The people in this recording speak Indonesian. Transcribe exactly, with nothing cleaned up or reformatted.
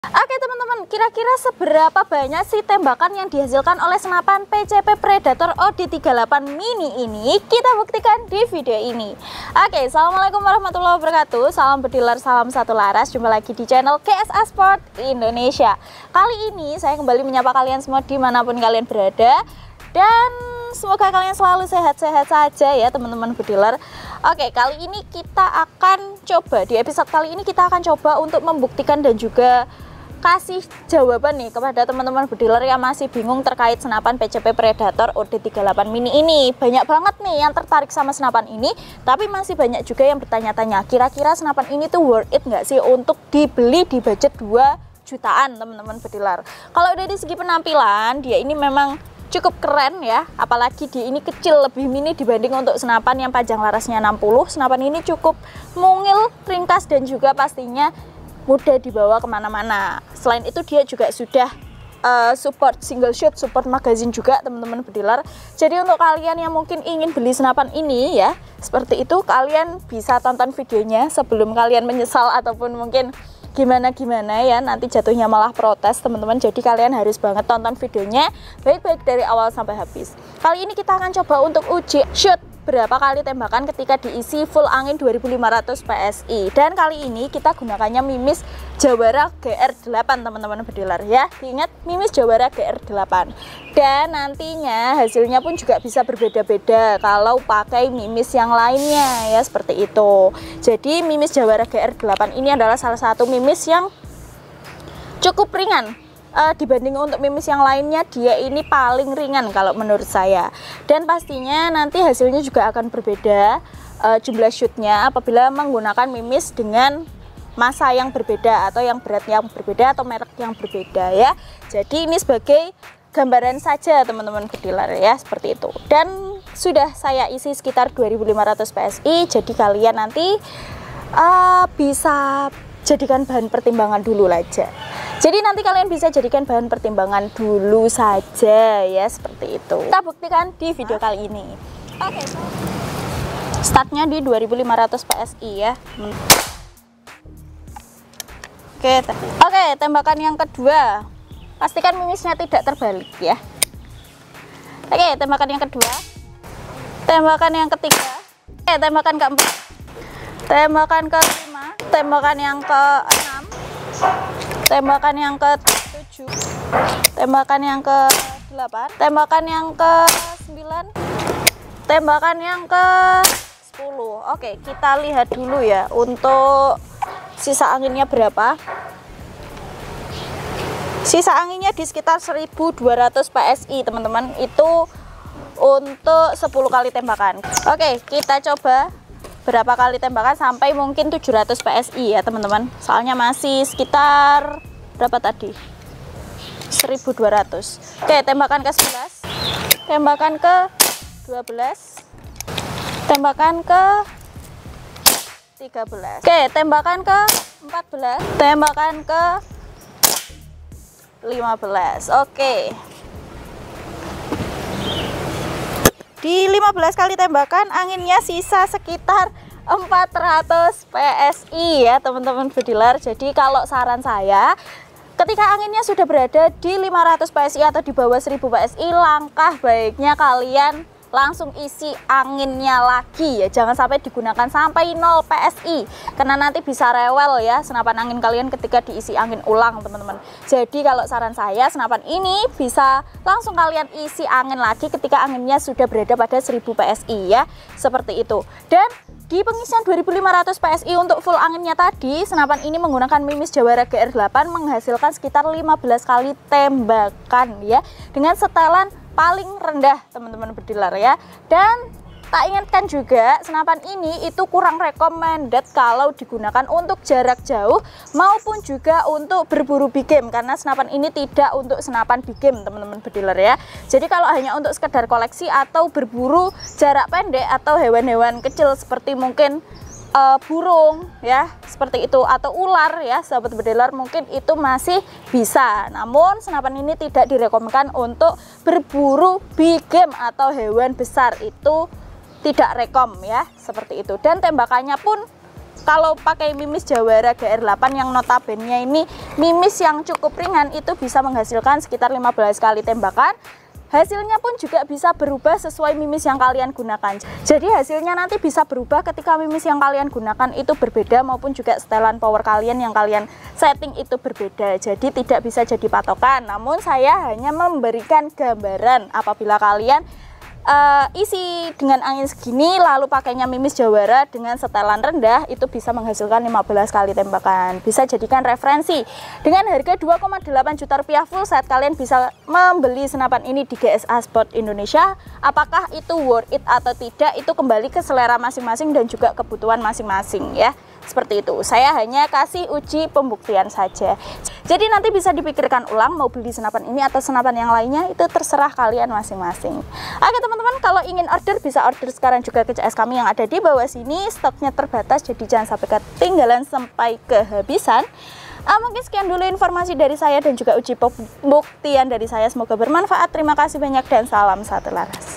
Oke teman-teman, kira-kira seberapa banyak sih tembakan yang dihasilkan oleh senapan P C P Predator O D tiga puluh delapan mini ini? Kita buktikan di video ini. Oke, assalamualaikum warahmatullahi wabarakatuh. Salam bediler, salam satu laras. Jumpa lagi di channel K S A Sport Indonesia. Kali ini saya kembali menyapa kalian semua dimanapun kalian berada, dan semoga kalian selalu sehat-sehat saja ya teman-teman bediler. Oke, kali ini kita akan coba, di episode kali ini kita akan coba untuk membuktikan dan juga kasih jawaban nih kepada teman-teman bediler yang masih bingung terkait senapan P C P Predator O D tiga puluh delapan mini ini. Banyak banget nih yang tertarik sama senapan ini, tapi masih banyak juga yang bertanya-tanya, kira-kira senapan ini tuh worth it nggak sih untuk dibeli di budget dua jutaan teman-teman bediler. Kalau dari segi penampilan, dia ini memang cukup keren ya, apalagi dia ini kecil, lebih mini dibanding untuk senapan yang panjang larasnya enam puluh. Senapan ini cukup mungil, ringkas, dan juga pastinya mudah dibawa kemana-mana. Selain itu dia juga sudah uh, support single shot, support magazine juga teman-teman bediler. Jadi untuk kalian yang mungkin ingin beli senapan ini ya, seperti itu, kalian bisa tonton videonya sebelum kalian menyesal ataupun mungkin gimana-gimana ya, nanti jatuhnya malah protes teman-teman. Jadi kalian harus banget tonton videonya baik-baik dari awal sampai habis. Kali ini kita akan coba untuk uji shoot berapa kali tembakan ketika diisi full angin dua ribu lima ratus P S I. Dan kali ini kita gunakannya Mimis Jawara G R delapan teman-teman bediler ya. Ingat, Mimis Jawara G R delapan. Dan nantinya hasilnya pun juga bisa berbeda-beda kalau pakai Mimis yang lainnya ya, seperti itu. Jadi Mimis Jawara G R delapan ini adalah salah satu Mimis yang cukup ringan. Uh, dibanding untuk Mimis yang lainnya, dia ini paling ringan kalau menurut saya. Dan pastinya nanti hasilnya juga akan berbeda uh, jumlah shootnya apabila menggunakan Mimis dengan massa yang berbeda atau yang berat yang berbeda atau merek yang berbeda ya. Jadi ini sebagai gambaran saja teman-teman bediler ya, seperti itu. Dan sudah saya isi sekitar dua ribu lima ratus P S I, jadi kalian nanti uh, bisa jadikan bahan pertimbangan dulu aja. Jadi nanti kalian bisa jadikan bahan pertimbangan dulu saja ya, seperti itu. Kita buktikan di video kali ini. Oke, startnya di dua ribu lima ratus P S I ya. Hmm. Oke, oke, tembakan yang kedua. Pastikan mimisnya tidak terbalik ya. Oke, tembakan yang kedua. Tembakan yang ketiga. Oke, tembakan keempat. Tembakan kelima. Tembakan yang keenam. Tembakan yang ke tujuh, tembakan yang ke delapan, tembakan yang ke sembilan, tembakan yang ke sepuluh. Oke, kita lihat dulu ya untuk sisa anginnya berapa. Sisa anginnya di sekitar seribu dua ratus P S I teman-teman, itu untuk sepuluh kali tembakan. Oke, kita coba berapa kali tembakan sampai mungkin tujuh ratus P S I ya teman-teman. Soalnya masih sekitar berapa tadi? seribu dua ratus. Oke, tembakan ke sebelas. Tembakan ke dua belas. Tembakan ke tiga belas. Oke, tembakan ke empat belas. Tembakan ke lima belas. Oke. Di lima belas kali tembakan, anginnya sisa sekitar empat ratus P S I ya teman-teman bediler. Jadi kalau saran saya, ketika anginnya sudah berada di lima ratus P S I atau di bawah seribu P S I, langkah baiknya kalian langsung isi anginnya lagi ya. Jangan sampai digunakan sampai nol P S I, karena nanti bisa rewel ya senapan angin kalian ketika diisi angin ulang teman-teman. Jadi kalau saran saya, senapan ini bisa langsung kalian isi angin lagi ketika anginnya sudah berada pada seribu P S I ya, seperti itu. Dan di pengisian dua ribu lima ratus P S I untuk full anginnya tadi, senapan ini menggunakan Mimis Jawara G R delapan menghasilkan sekitar lima belas kali tembakan ya, dengan setelan paling rendah teman-teman bediler ya. Dan tak ingatkan juga, senapan ini itu kurang recommended kalau digunakan untuk jarak jauh maupun juga untuk berburu big game, karena senapan ini tidak untuk senapan big game teman-teman bediler ya. Jadi kalau hanya untuk sekedar koleksi atau berburu jarak pendek atau hewan-hewan kecil seperti mungkin uh, burung ya, seperti itu, atau ular ya sahabat bediler, mungkin itu masih bisa. Namun senapan ini tidak direkomendasikan untuk berburu big game atau hewan besar, itu tidak rekom ya, seperti itu. Dan tembakannya pun kalau pakai mimis Jawara G R delapan yang notabene ini mimis yang cukup ringan, itu bisa menghasilkan sekitar lima belas kali tembakan. Hasilnya pun juga bisa berubah sesuai mimis yang kalian gunakan. Jadi hasilnya nanti bisa berubah ketika mimis yang kalian gunakan itu berbeda, maupun juga setelan power kalian yang kalian setting itu berbeda. Jadi tidak bisa jadi patokan. Namun saya hanya memberikan gambaran apabila kalian Uh, isi dengan angin segini lalu pakainya mimis Jawara dengan setelan rendah, itu bisa menghasilkan lima belas kali tembakan. Bisa jadikan referensi. Dengan harga dua koma delapan juta rupiah full set, kalian bisa membeli senapan ini di G S A Sport Indonesia. Apakah itu worth it atau tidak, itu kembali ke selera masing-masing dan juga kebutuhan masing-masing ya. Seperti itu, saya hanya kasih uji pembuktian saja. Jadi nanti bisa dipikirkan ulang mau beli senapan ini atau senapan yang lainnya, itu terserah kalian masing-masing. Oke teman-teman, kalau ingin order bisa order sekarang juga ke C S kami yang ada di bawah sini. Stoknya terbatas, jadi jangan sampai ketinggalan sampai kehabisan. Uh, mungkin sekian dulu informasi dari saya dan juga uji pembuktian dari saya. Semoga bermanfaat. Terima kasih banyak dan salam satu laras.